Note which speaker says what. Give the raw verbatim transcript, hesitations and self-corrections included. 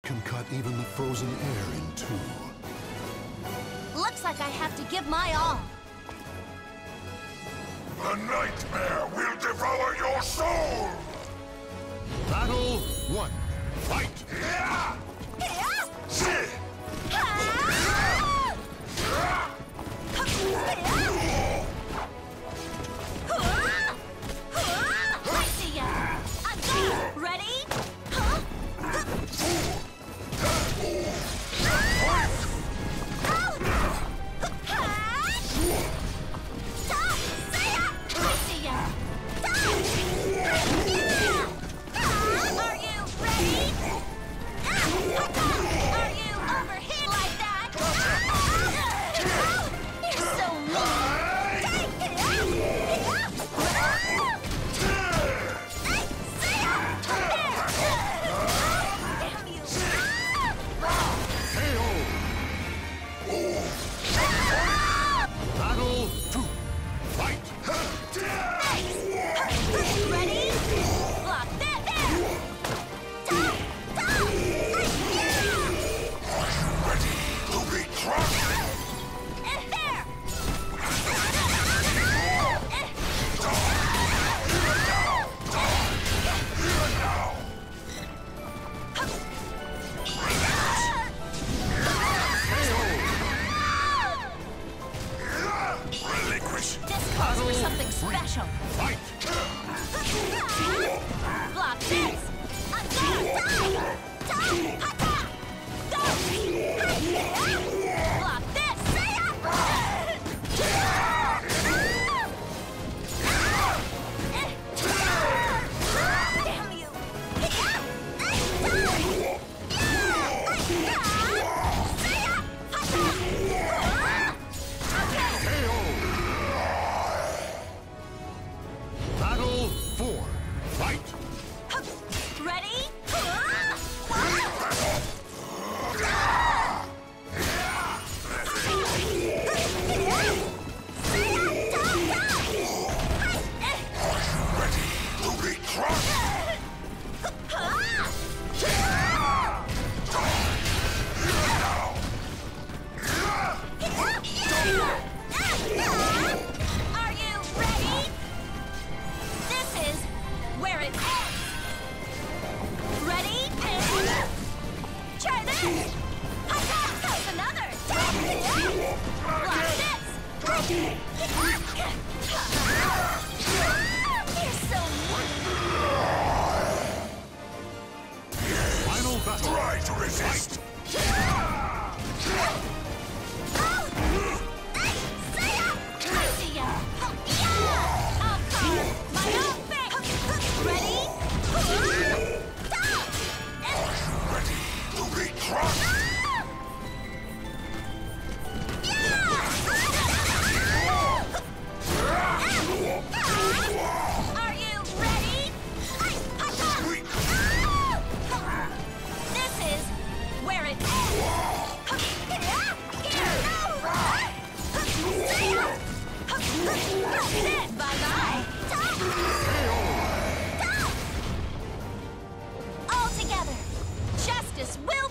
Speaker 1: can cut even the frozen air in two.
Speaker 2: Looks like I have to give my all.
Speaker 3: The nightmare will devour your soul!
Speaker 1: Battle one. Fight!
Speaker 3: Yeah! See!
Speaker 2: I see ya! I'm done! Ready? Huh? I see ya! Are you ready? Are you over here like that? You're so mean!
Speaker 1: Battle two. Fight!
Speaker 2: Ready? Block that there! Top! Top!
Speaker 3: Ready to be crushed?
Speaker 2: And there!
Speaker 3: Relinquish!
Speaker 2: This calls for something special.
Speaker 1: Fight!
Speaker 2: Block this! I'm down! Top! Hata! Go! Block this! Damn you!
Speaker 1: Battle four. Fight!
Speaker 2: Ready?
Speaker 3: Ready to be crushed?
Speaker 2: Are you ready? This is where it ends. Ready? Try this. How's another? Block this. You're so
Speaker 1: Final battle.
Speaker 3: Try to resist!
Speaker 2: I see ya. I'll carve my own fate. Ready?
Speaker 3: Ready to be crushed?
Speaker 2: Are you ready? This is where it ends. Bye-bye. All together, justice will